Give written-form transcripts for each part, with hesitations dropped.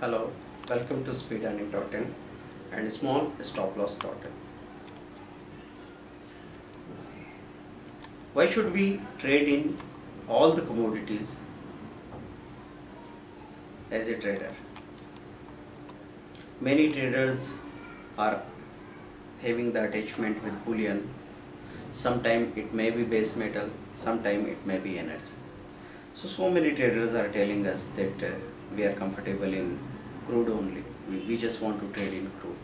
Hello, welcome to speedearning.in and small stop loss.in. Why should we trade in all the commodities as a trader? Many traders are having the attachment with bullion. Sometime it may be base metal, sometime it may be energy. So many traders are telling us that we are comfortable in crude only. We just want to trade in crude.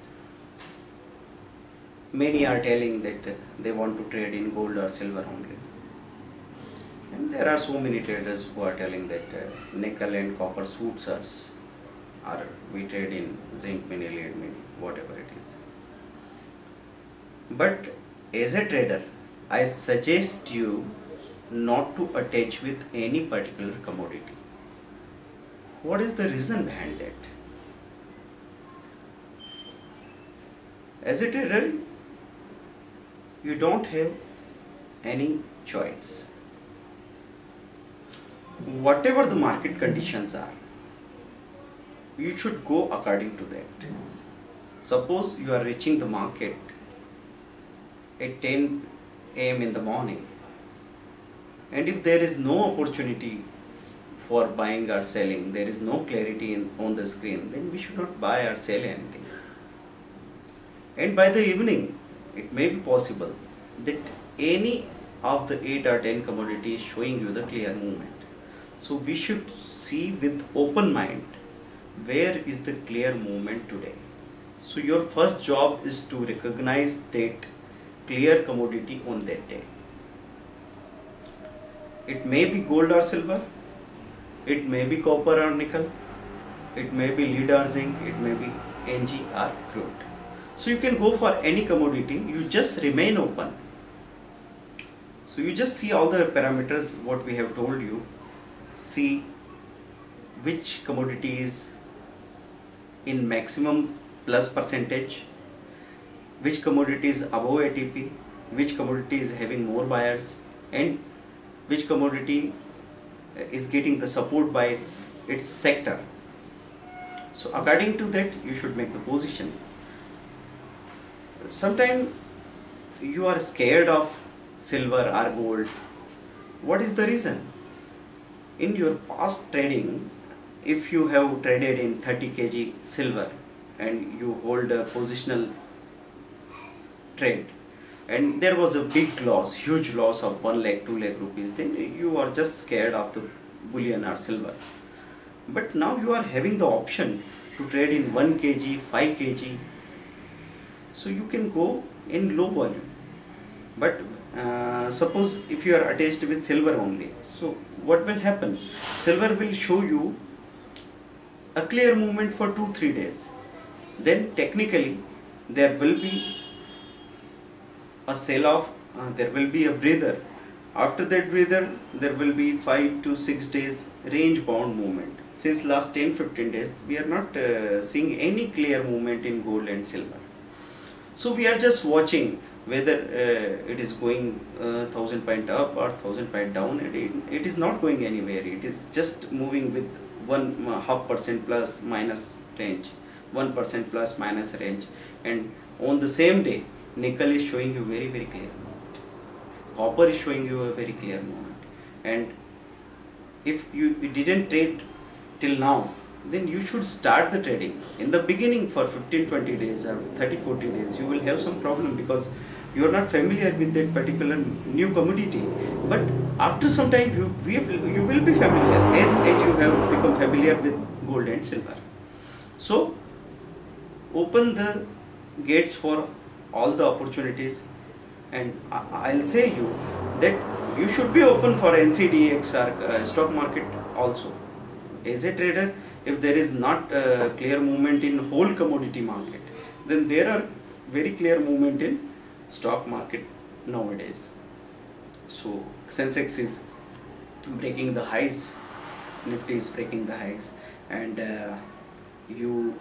Many are telling that they want to trade in gold or silver only. And there are so many traders who are telling that nickel and copper suits us, or we trade in zinc, mini, lead, mini, whatever it is. But as a trader, I suggest you not to attach with any particular commodity. What is the reason behind that? As a trader, you don't have any choice. Whatever the market conditions are, you should go according to that. Suppose you are reaching the market at 10 a.m. in the morning, and if there is no opportunity for buying or selling, there is no clarity on the screen, then we should not buy or sell anything. And by the evening, it may be possible that any of the 8 or 10 commodities showing you the clear movement. So we should see with open mind where is the clear movement today. So your first job is to recognize that clear commodity on that day. It may be gold or silver, it may be copper or nickel, it may be lead or zinc, it may be NG or crude. So you can go for any commodity, you just remain open. So you just see all the parameters what we have told you, see which commodity is in maximum plus percentage, which commodity is above ATP, which commodity is having more buyers, and which commodity is getting the support by its sector. So according to that you should make the position. Sometimes you are scared of silver or gold. What is the reason? In your past trading, if you have traded in 30 kg silver and you hold a positional trade and there was a big loss, huge loss of 1 lakh, 2 lakh rupees, then you are just scared of the bullion or silver. But now you are having the option to trade in 1 kg, 5 kg. So you can go in low volume. But suppose if you are attached with silver only, so what will happen? Silver will show you a clear movement for 2-3 days. Then technically there will be a sell off, there will be a breather. After that breather there will be 5 to 6 days range bound movement. Since last 10-15 days we are not seeing any clear movement in gold and silver. So we are just watching whether it is going 1000 point up or 1000 point down. It is not going anywhere. It is just moving with 1.5% plus minus range, 1% plus minus range. And on the same day, nickel is showing you very clear movement. Copper is showing you a very clear movement. And if you didn't trade till now, then you should start the trading. In the beginning for 15-20 days or 30-40 days you will have some problem because you are not familiar with that particular new commodity. But after some time you will be familiar as you have become familiar with gold and silver. So open the gates for all the opportunities, and I'll say you that you should be open for NCDX or stock market also. As a trader, if there is not clear movement in whole commodity market, then there are very clear movement in stock market nowadays. So Sensex is breaking the highs, Nifty is breaking the highs, and you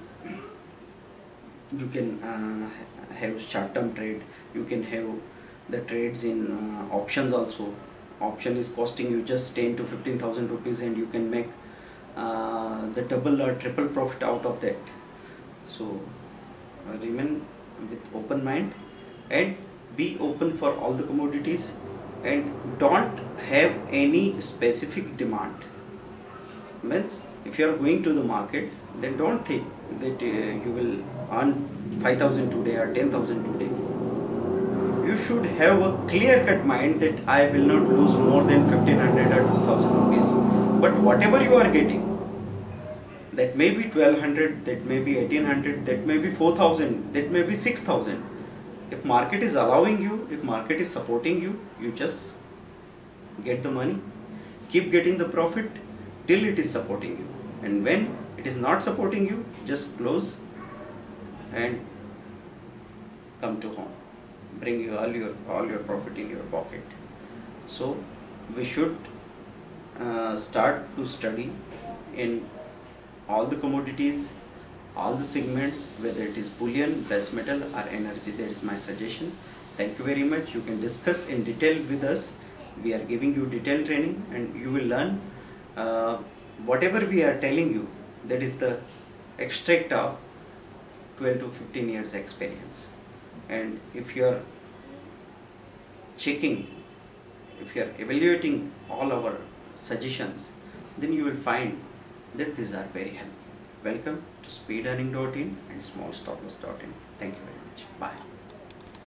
can have short-term trade. You can have the trades in options also. Option is costing you just 10 to 15,000 rupees, and you can make the double or triple profit out of that. So remain with open mind and be open for all the commodities, and don't have any specific demand. Means if you are going to the market, then don't think that you will earn 5,000 today or 10,000 today. You should have a clear cut mind that I will not lose more than 1500 or 2000 rupees. But whatever you are getting, that may be 1200, that may be 1800, that may be 4000, that may be 6000. If market is allowing you, if market is supporting you, you just get the money, keep getting the profit till it is supporting you. And when it is not supporting you, just close and come to home. Bring you all your profit in your pocket. So we should start to study in all the commodities, all the segments, whether it is bullion, base metal or energy. That is my suggestion. Thank you very much. You can discuss in detail with us. We are giving you detailed training and you will learn whatever we are telling you. That is the extract of 12 to 15 years experience. And if you are checking, if you are evaluating all our suggestions, then you will find that these are very helpful. Welcome to speedearning.in and smallstoploss.in. Thank you very much. Bye.